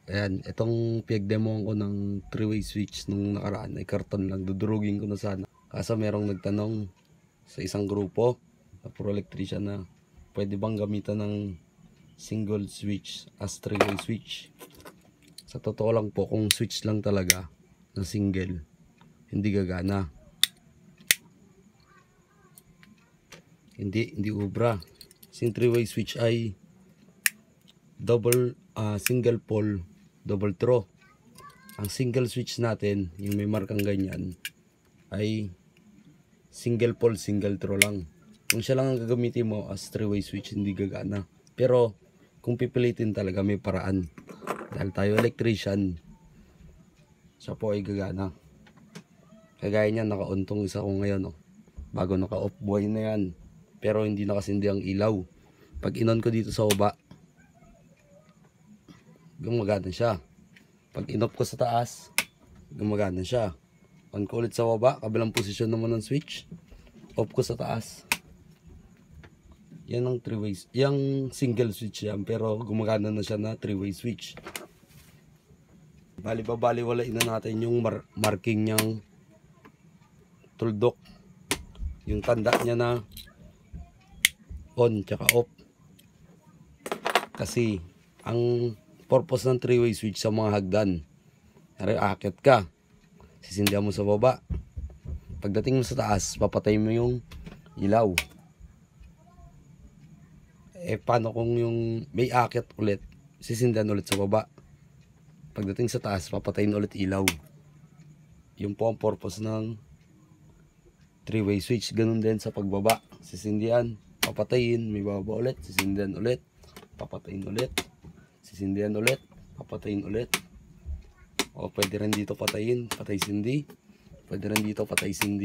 Ayan, itong pinag-demoan ko ng 3-way switch nung nakaraan ay karton lang. Dudurugin ko na sana. Kaso merong nagtanong sa isang grupo na puro electrician na pwede bang gamitan ng single switch as 3-way switch. Sa totoo lang po, kung switch lang talaga na single, hindi gagana. Hindi ubra. Yung 3-way switch ay single pole, double throw. Ang single switch natin, yung may markang ganyan, ay single pole, single throw lang. Kung siya lang ang gagamitin mo as 3-way switch, hindi gagana. Pero kung pipilitin talaga, may paraan. Dahil tayo electrician, siya po ay gagana. Kagaya niyan, naka-on tong isa ko ngayon. Bago naka-off, buhay na yan. Pero hindi nakasindi ang ilaw. Pag inon ko dito sa baba, gumagana siya. Pag in-off ko sa taas, gumagana siya. On ko ulit sa baba, kabilang posisyon naman ng switch. Off ko sa taas. Yan ang 3-way. Yang single switch yan, pero gumagana na siya na 3-way switch. Bali-baliwalain na natin yung marking niyang tuldok. Yung tanda niya na on tsaka off. Kasi ang purpose ng 3-way switch sa mga hagdan, aakyat ka, sisindihan mo sa baba, pagdating mo sa taas, papatay mo yung ilaw. Paano kung yung may aakyat ulit, sisindihan ulit sa baba, pagdating sa taas, papatayin ulit ilaw. Yung po ang purpose ng 3-way switch. Ganun din sa pagbaba, sisindihan, papatayin, may baba ulit, sisindihan ulit, papatayin ulit, sisindihan ulit, papatayin ulit. O pwede rin dito patayin, patay sindi. Pwede rin dito patay sindi.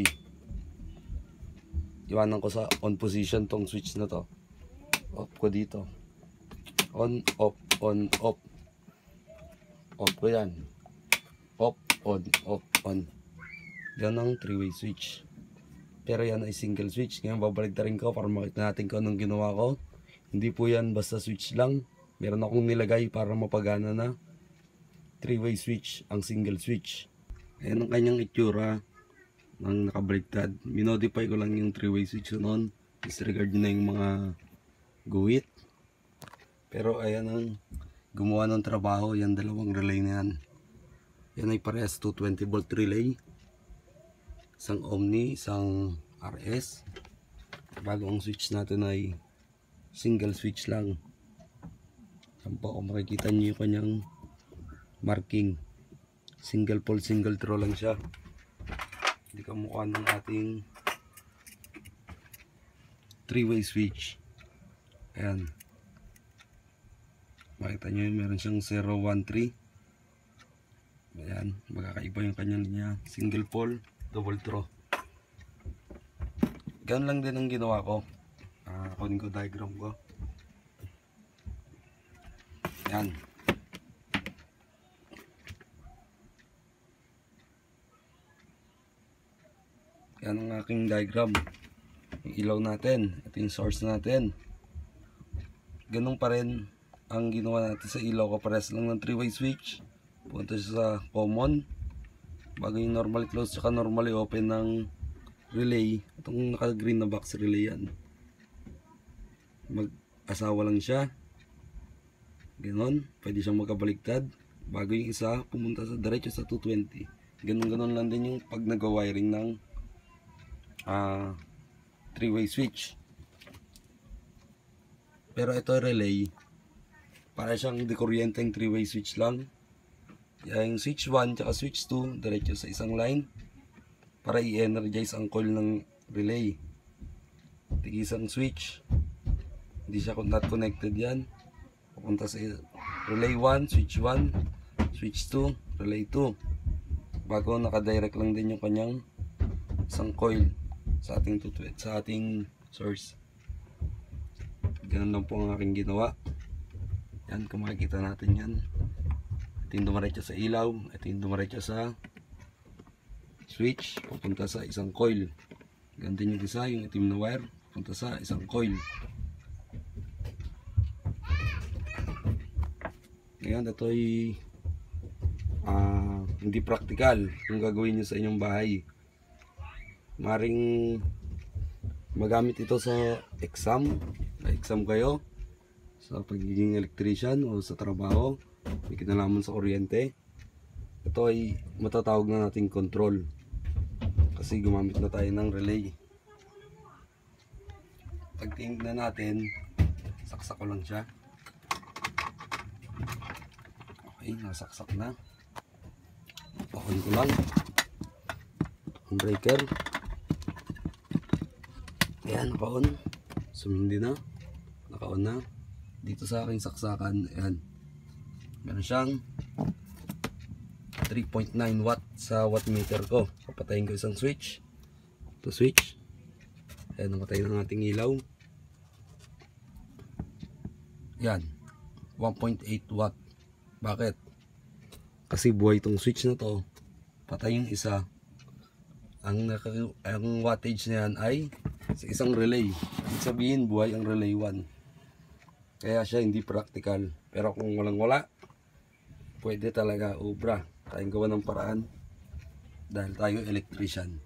Iwanan ko sa on position tong switch na to. Off ko dito. On, off, on, off. Off ko yan. Off, on, off, on. Yan ang 3-way switch. Pero yan ay single switch. Ngayon babalik na rin ko para makita natin kung anong ginawa ko. Hindi po yan basta switch lang. Meron akong nilagay para mapagana na 3-way switch, ang single switch. Ayan ang kanyang itsura ng nakabaliktad. Minodify ko lang yung 3-way switch noon. Disregard nyo na yung mga guhit. Pero ayan ang gumawa ng trabaho. Yan dalawang relay na yan. Yan ay parehas 220 volt relay. Isang Omni, isang RS. Bago ang switch natin ay single switch lang. Yan po, kung makikita nyo yung kanyang marking. Single pole, single throw lang siya. Hindi kamukha ng ating 3-way switch. Ayan. Makita nyo yun, meron siyang 013. Ayan, magkakaiba yung kanyang linya. Single pole, double throw. Ganun lang din ang ginawa ko. Kunin ko diagram ko. Ayan. Yan ang aking diagram. Yung ilaw natin. Ito yung source natin. Ganun pa rin ang ginawa natin sa ilaw ko. Pares lang ng 3-way switch. Punta siya sa common. Bago yung normally close tsaka normally open ng relay. Itong naka-green na box relay yan. Mag-asawa lang siya. Ganon. Pwede siyang magkabaliktad. Bago yung isa, pumunta sa diretso sa 220. Ganon lang din yung pag nag-wiring ng 3-way switch. Pero ito relay, para siyang dekuryenteng 3-way switch lang. Yung switch 1 at switch 2 diretso sa isang line para i-energize ang coil ng relay. Tig-isang switch, hindi siya not connected yan. Pupunta sa relay 1, switch 1, switch 2, relay 2. Bago nakadirect lang din yung kanyang isang coil sa ating source. Ganun lang po ang aking ginawa. Yan, kung makikita natin yan. Ito yung dumaretso sa ilaw. Ito yung dumaretso sa switch. Pupunta sa isang coil. Ganun din yung isa, yung itim na wire. Pupunta sa isang coil. Ngayon, ito ay hindi practical kung gagawin nyo sa inyong bahay. Maring magamit ito sa exam. Exam kayo sa pagiging electrician o sa trabaho, may kinalaman sa kuryente. Ito ay matatawag na nating control kasi gumamit na tayo ng relay. Pagtingnan natin, saksak ko lang siya. Okay, nasaksak na. On ko lang ang breaker. Ayan, naka-on. Sumindi na. Naka-on na. Dito sa aking saksakan, ayan. Meron siyang 3.9 watt sa wattmeter ko. Papatayin ko isang switch. Ito switch. Ayan, namatay ng ating ilaw. Ayan. 1.8 watt. Bakit? Kasi buhay itong switch na to. Patay yung isa. Ang wattage na yan ay sa isang relay. Ibig sabihin buhay ang relay 1. Kaya siya hindi practical. Pero kung walang wala, pwede talaga obra. Tayong gawa ng paraan dahil tayo electrician.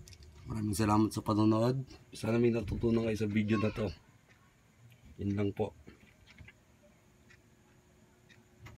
Maraming salamat sa panonood. Sana may natutunan kayo sa video na to. Yun lang po.